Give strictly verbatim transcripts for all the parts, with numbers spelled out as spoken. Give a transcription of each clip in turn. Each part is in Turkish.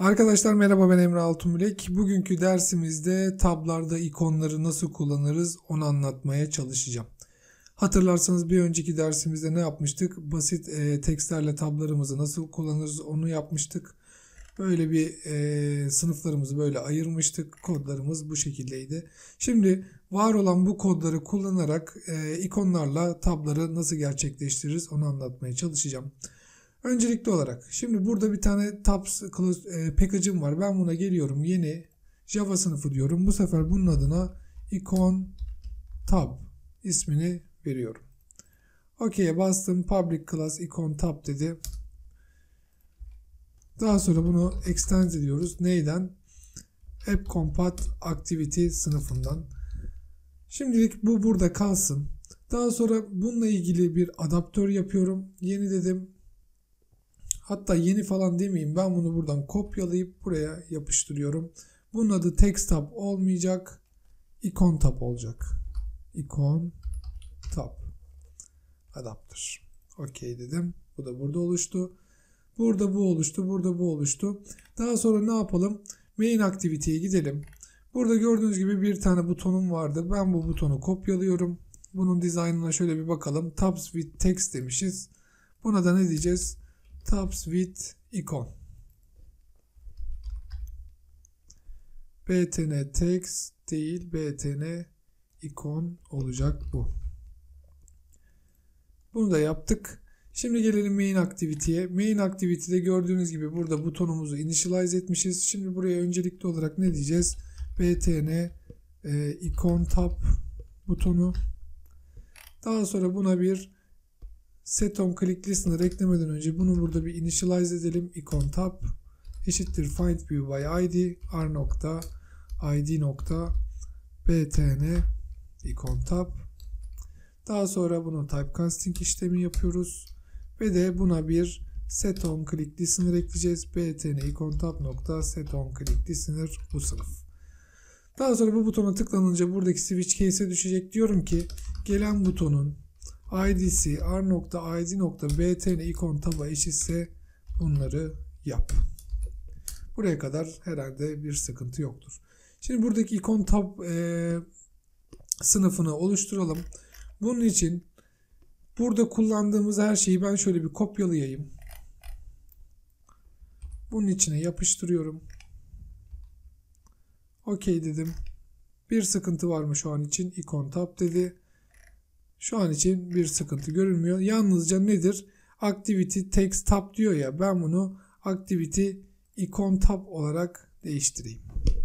Arkadaşlar merhaba, ben Emre Altunbilek. Bugünkü dersimizde tablarda ikonları nasıl kullanırız onu anlatmaya çalışacağım. Hatırlarsanız bir önceki dersimizde ne yapmıştık? Basit e, tekstlerle tablarımızı nasıl kullanırız onu yapmıştık. Böyle bir e, sınıflarımızı böyle ayırmıştık. Kodlarımız bu şekildeydi. Şimdi var olan bu kodları kullanarak e, ikonlarla tabları nasıl gerçekleştiririz onu anlatmaya çalışacağım. Öncelikli olarak şimdi burada bir tane tabs e, package'ım var. Ben buna geliyorum, yeni Java sınıfı diyorum. Bu sefer bunun adına icon tab ismini veriyorum. OK'ye bastım. Public class icon tab dedi. Daha sonra bunu extend ediyoruz. Neyden? App compat activity sınıfından. Şimdilik bu burada kalsın. Daha sonra bununla ilgili bir adaptör yapıyorum. Yeni dedim. Hatta yeni falan demeyeyim. Ben bunu buradan kopyalayıp buraya yapıştırıyorum. Bunun adı text tab olmayacak. Icon tab olacak. Icon tab. Adaptör. Okey dedim. Bu da burada oluştu. Burada bu oluştu. Burada bu oluştu. Daha sonra ne yapalım? Main activity'ye gidelim. Burada gördüğünüz gibi bir tane butonum vardı. Ben bu butonu kopyalıyorum. Bunun dizaynına şöyle bir bakalım. Tabs with text demişiz. Buna da ne diyeceğiz? Tabs with icon. btn text değil, btn icon olacak bu. Bunu da yaptık. Şimdi gelelim main activity'ye. Main activity'de gördüğünüz gibi burada butonumuzu initialize etmişiz. Şimdi buraya öncelikli olarak ne diyeceğiz? btn e, icon tab butonu. Daha sonra buna bir set on click listener eklemeden önce bunu burada bir initialize edelim. Icon tab eşittir find view by id r nokta id nokta btn icon tab. Daha sonra bunu typecasting işlemi yapıyoruz ve de buna bir set on click listener ekleyeceğiz. btn icon tab nokta set on click listener bu sınıf. Daha sonra bu butona tıklanınca buradaki switch case'e düşecek. Diyorum ki gelen butonun id'si r nokta id nokta btn icon tab'a eşitse bunları yap. Buraya kadar herhalde bir sıkıntı yoktur. Şimdi buradaki icon tab e, sınıfını oluşturalım. Bunun için burada kullandığımız her şeyi ben şöyle bir kopyalayayım. Bunun içine yapıştırıyorum. Okey dedim. Bir sıkıntı var mı şu an için? Icon tab dedi. Şu an için bir sıkıntı görünmüyor. Yalnızca nedir? Activity text tab diyor ya. Ben bunu activity icon tab olarak değiştireyim.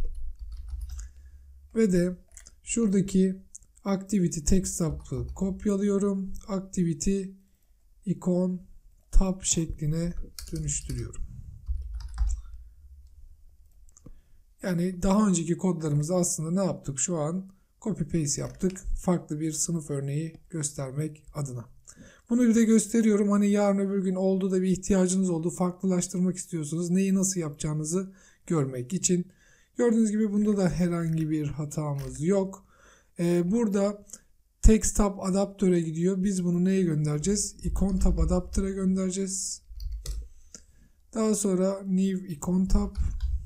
Ve de şuradaki activity text tab'ı kopyalıyorum. Activity icon tab şekline dönüştürüyorum. Yani daha önceki kodlarımızı aslında ne yaptık? Şu an copy paste yaptık. Farklı bir sınıf örneği göstermek adına. Bunu bir de gösteriyorum. Hani yarın öbür gün oldu da bir ihtiyacınız oldu. Farklılaştırmak istiyorsunuz. Neyi nasıl yapacağınızı görmek için. Gördüğünüz gibi bunda da herhangi bir hatamız yok. Ee, burada text tab adaptöre gidiyor. Biz bunu neye göndereceğiz? Icon tab adaptöre göndereceğiz. Daha sonra new icon tab.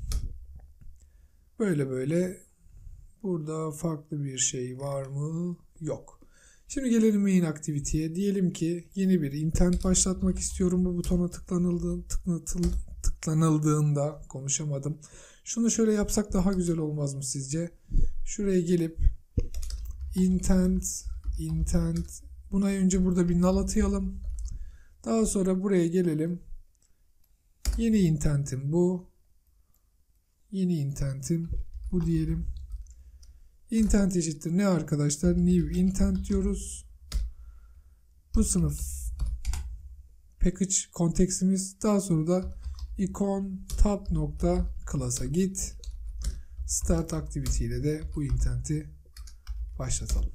Böyle böyle. Burada farklı bir şey var mı? Yok. Şimdi gelelim main activity'ye. Diyelim ki yeni bir intent başlatmak istiyorum. Bu butona tıklanıldığı, tıklanıldığında konuşamadım. Şunu şöyle yapsak daha güzel olmaz mı sizce? Şuraya gelip intent intent buna önce burada bir null atayalım. Daha sonra buraya gelelim. Yeni intentim bu. Yeni intentim bu diyelim. Intent eşittir ne arkadaşlar? New intent diyoruz. Bu sınıf package konteksimiz. Daha sonra da icon tab nokta class'a git. Start activity ile de bu intent'i başlatalım.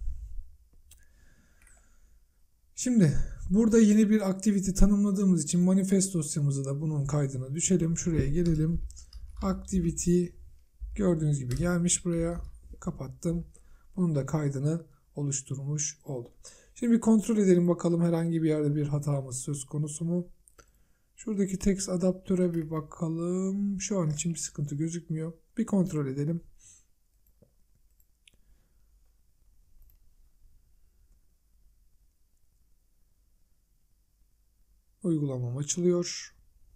Şimdi burada yeni bir activity tanımladığımız için manifest dosyamızı da bunun kaydına düşelim. Şuraya gelelim. Activity gördüğünüz gibi gelmiş buraya. Kapattım. Bunun da kaydını oluşturmuş oldum. Şimdi bir kontrol edelim bakalım herhangi bir yerde bir hatamız söz konusu mu? Şuradaki text adaptöre bir bakalım. Şu an için bir sıkıntı gözükmüyor. Bir kontrol edelim. Uygulamam açılıyor.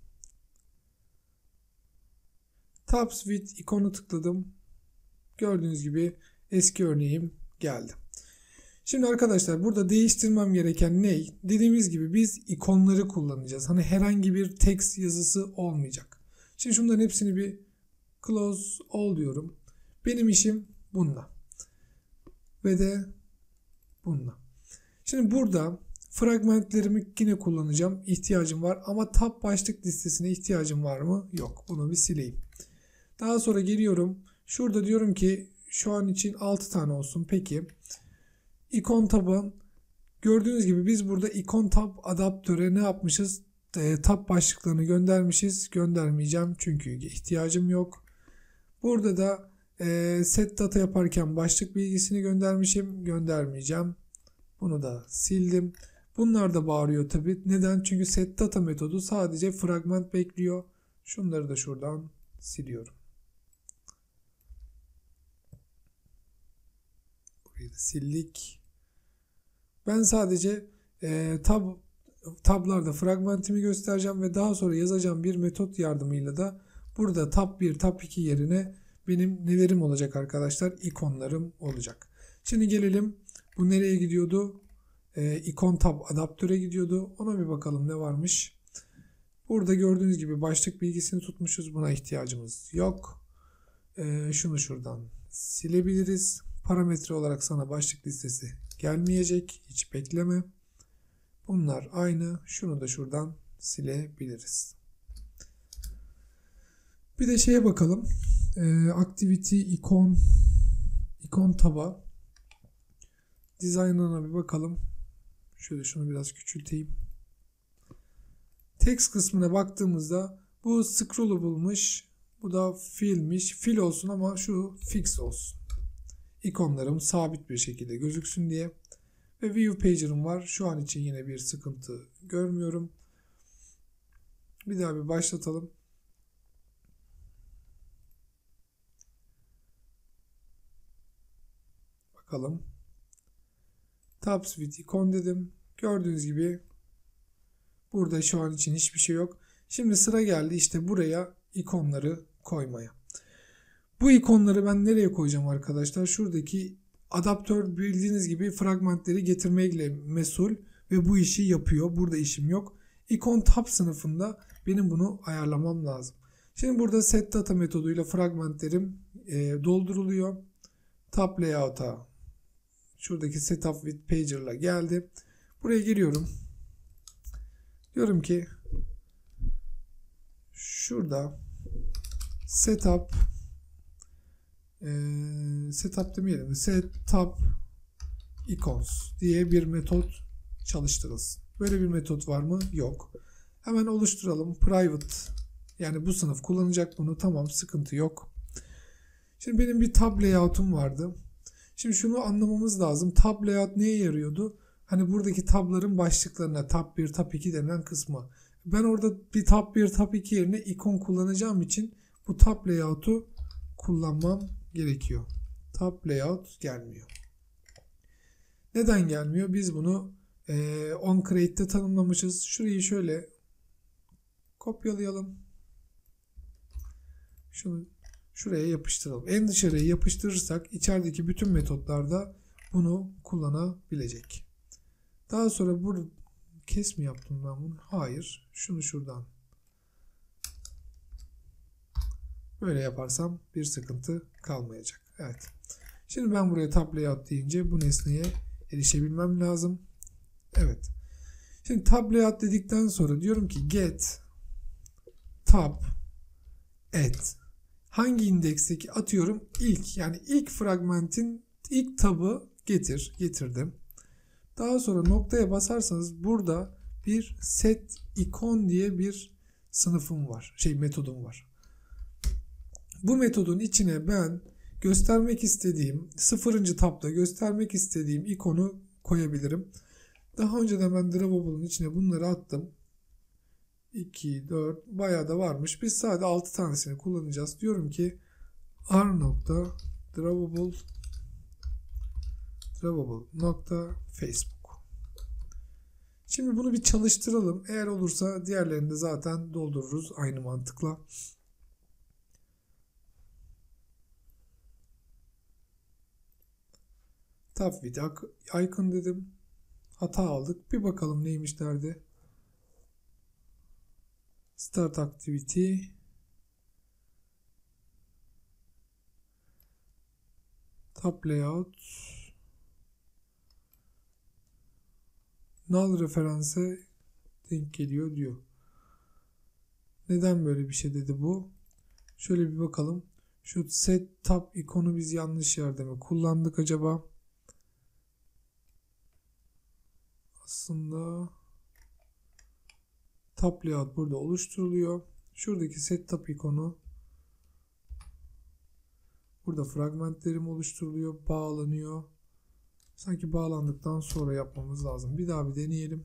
Tabs with ikonu tıkladım. Gördüğünüz gibi eski örneğim geldi. Şimdi arkadaşlar burada değiştirmem gereken ne? Dediğimiz gibi biz ikonları kullanacağız. Hani herhangi bir text yazısı olmayacak. Şimdi şunların hepsini bir close all diyorum. Benim işim bununla. Ve de bununla. Şimdi burada fragmentlerimi yine kullanacağım. İhtiyacım var ama tab başlık listesine ihtiyacım var mı? Yok. Bunu bir sileyim. Daha sonra geliyorum. Şurada diyorum ki şu an için altı tane olsun. Peki. İkon tabı. Gördüğünüz gibi biz burada ikon tab adaptöre ne yapmışız? E, tab başlıklarını göndermişiz. Göndermeyeceğim çünkü ihtiyacım yok. Burada da e, set data yaparken başlık bilgisini göndermişim. Göndermeyeceğim. Bunu da sildim. Bunlar da bağırıyor tabi. Neden? Çünkü set data metodu sadece fragment bekliyor. Şunları da şuradan siliyorum. Burayı da sildik. Ben sadece e, tab tablarda fragmentimi göstereceğim ve daha sonra yazacağım bir metot yardımıyla da burada tab bir, tab iki yerine benim nelerim olacak arkadaşlar? İkonlarım olacak. Şimdi gelelim. Bu nereye gidiyordu? E, ikon tab adaptöre gidiyordu. Ona bir bakalım ne varmış. Burada gördüğünüz gibi başlık bilgisini tutmuşuz. Buna ihtiyacımız yok. E, şunu şuradan silebiliriz. Parametre olarak sana başlık listesi gelmeyecek. Hiç bekleme. Bunlar aynı. Şunu da şuradan silebiliriz. Bir de şeye bakalım. E, activity ikon ikon taba Design'ına bir bakalım. Şöyle şunu biraz küçülteyim. Text kısmına baktığımızda bu scrollable'mış. Bu da fill'miş. Fill olsun ama şu fix olsun. İkonlarım sabit bir şekilde gözüksün diye. Ve view pager'ım var. Şu an için yine bir sıkıntı görmüyorum. Bir daha bir başlatalım. Bakalım. Tabs with icon dedim. Gördüğünüz gibi burada şu an için hiçbir şey yok. Şimdi sıra geldi işte buraya ikonları koymaya. Bu ikonları ben nereye koyacağım arkadaşlar? Şuradaki adaptör bildiğiniz gibi fragmentleri getirmekle mesul ve bu işi yapıyor. Burada işim yok. İkon tab sınıfında benim bunu ayarlamam lazım. Şimdi burada set data metoduyla fragmentlerim e, dolduruluyor. Tab layout'a şuradaki setup with pager'la geldi. Buraya geliyorum. Diyorum ki şurada setup e, setup demeyelim. Setup icons diye bir metot çalıştırılsın. Böyle bir metot var mı? Yok. Hemen oluşturalım. Private yani bu sınıf kullanacak bunu. Tamam, sıkıntı yok. Şimdi benim bir tab layout'um vardı. Şimdi şunu anlamamız lazım. Tab layout neye yarıyordu? Hani buradaki tabların başlıklarına tab bir, tab iki denilen kısmı. Ben orada bir tab bir, tab iki yerine ikon kullanacağım için bu tab layout'u kullanmam gerekiyor. Tab layout gelmiyor. Neden gelmiyor? Biz bunu e, onCreate'de tanımlamışız. Şurayı şöyle kopyalayalım. Şunu şuraya yapıştıralım. En dışarıya yapıştırırsak içerideki bütün metotlarda bunu kullanabilecek. Daha sonra burada kes mi yaptım ben bunu? Hayır. Şunu şuradan böyle yaparsam bir sıkıntı kalmayacak. Evet. Şimdi ben buraya tab layout deyince bu nesneye erişebilmem lazım. Evet. Şimdi tab layout dedikten sonra diyorum ki get tab at hangi indeksteki atıyorum ilk yani ilk fragmentin ilk tabı getir. Getirdim. Daha sonra noktaya basarsanız burada bir set icon diye bir sınıfım var. Şey metodum var. Bu metodun içine ben göstermek istediğim sıfırıncı tabda göstermek istediğim ikonu koyabilirim. Daha önceden ben Drawable'ın içine bunları attım. iki, dört bayağı da varmış. Biz sadece altı tanesini kullanacağız. Diyorum ki r nokta drawable drawable nokta facebook. Şimdi bunu bir çalıştıralım. Eğer olursa diğerlerini de zaten doldururuz aynı mantıkla. Tab with icon dedim. Hata aldık. Bir bakalım neymiş derdi. Start activity. Tab layout. Null referansa denk geliyor diyor. Neden böyle bir şey dedi bu? Şöyle bir bakalım. Şu set tab ikonu biz yanlış yerde mi kullandık acaba? Aslında tab layout burada oluşturuluyor. Şuradaki set tab ikonu burada fragmentlerim oluşturuluyor, bağlanıyor. Sanki bağlandıktan sonra yapmamız lazım. Bir daha bir deneyelim.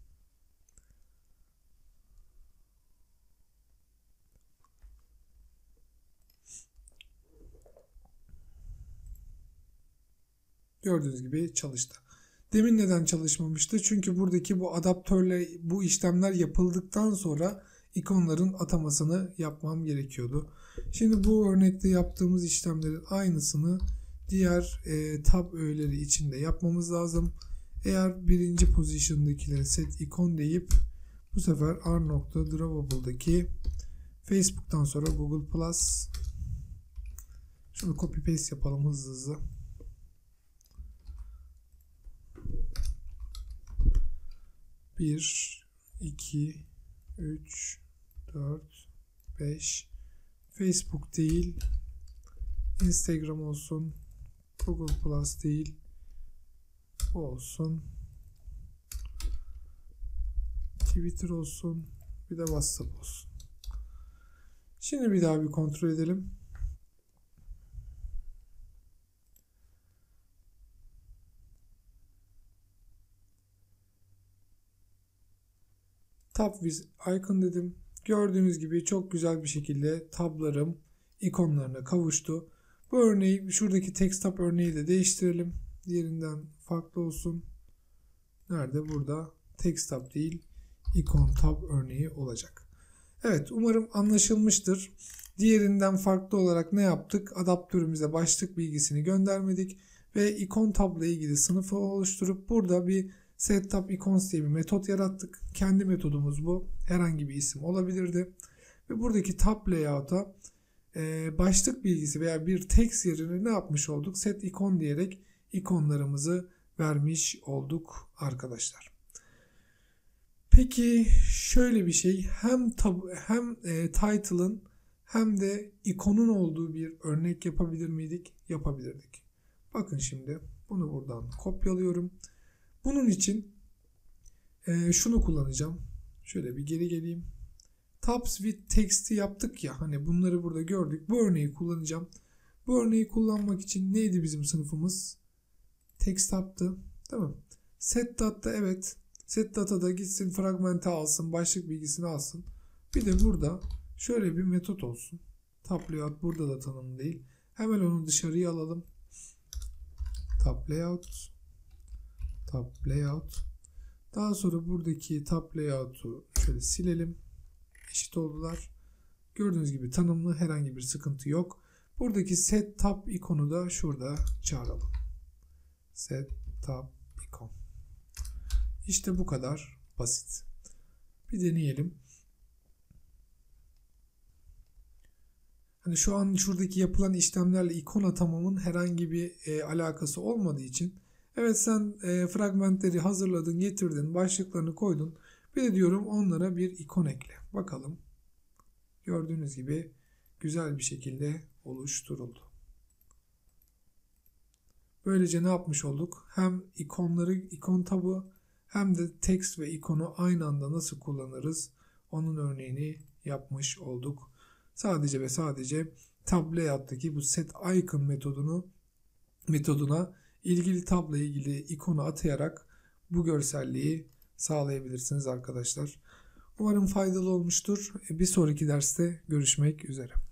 Gördüğünüz gibi çalıştı. Demin neden çalışmamıştı? Çünkü buradaki bu adaptörle bu işlemler yapıldıktan sonra ikonların atamasını yapmam gerekiyordu. Şimdi bu örnekte yaptığımız işlemlerin aynısını diğer e, tab öğeleri için de yapmamız lazım. Eğer birinci position'dakileri set ikon deyip bu sefer r.drawable'daki Facebook'tan sonra Google Plus, şunu copy paste yapalım hızlı hızlı. bir, iki, üç, dört, beş. Facebook değil, Instagram olsun, Google Plus değil, bu olsun, Twitter olsun, bir de WhatsApp olsun. Şimdi bir daha bir kontrol edelim. Tab with icon dedim. Gördüğünüz gibi çok güzel bir şekilde tablarım ikonlarına kavuştu. Bu örneği, şuradaki text tab örneği de değiştirelim. Diğerinden farklı olsun. Nerede? Burada. Text tab değil, ikon tab örneği olacak. Evet, umarım anlaşılmıştır. Diğerinden farklı olarak ne yaptık? Adaptörümüze başlık bilgisini göndermedik ve ikon tabla ilgili sınıfı oluşturup burada bir set tab icons diye bir metot yarattık. Kendi metodumuz bu. Herhangi bir isim olabilirdi. Ve buradaki tab layout'a e, başlık bilgisi veya bir text yerine ne yapmış olduk? Set icon diyerek ikonlarımızı vermiş olduk arkadaşlar. Peki şöyle bir şey, hem tab hem e, title'ın hem de ikonun olduğu bir örnek yapabilir miydik? Yapabilirdik. Bakın şimdi bunu buradan kopyalıyorum. Bunun için e, şunu kullanacağım. Şöyle bir geri geleyim. Tabs with text'i yaptık ya, hani bunları burada gördük. Bu örneği kullanacağım. Bu örneği kullanmak için neydi bizim sınıfımız? Text tab'tı. Tamam. Set data, evet. Set data'da gitsin fragmente alsın, başlık bilgisini alsın. Bir de burada şöyle bir metot olsun. Tab layout burada da tanımlı değil. Hemen onu dışarıya alalım. Tab layout. Tab layout. Daha sonra buradaki tab layout'u şöyle silelim. Eşit oldular. Gördüğünüz gibi tanımlı, herhangi bir sıkıntı yok. Buradaki set tab ikonu da şurada çağıralım. Set tab ikon. İşte bu kadar basit. Bir deneyelim. Hani şu an şuradaki yapılan işlemlerle ikon atamamın herhangi bir e, alakası olmadığı için, evet sen e, fragmentleri hazırladın, getirdin, başlıklarını koydun. Bir de diyorum onlara bir ikon ekle. Bakalım. Gördüğünüz gibi güzel bir şekilde oluşturuldu. Böylece ne yapmış olduk? Hem ikonları, ikon tabı hem de text ve ikonu aynı anda nasıl kullanırız? Onun örneğini yapmış olduk. Sadece ve sadece tab layout'taki bu set icon metodunu metoduna ilgili tabla ilgili ikonu atayarak bu görselliği sağlayabilirsiniz arkadaşlar. Umarım faydalı olmuştur. Bir sonraki derste görüşmek üzere.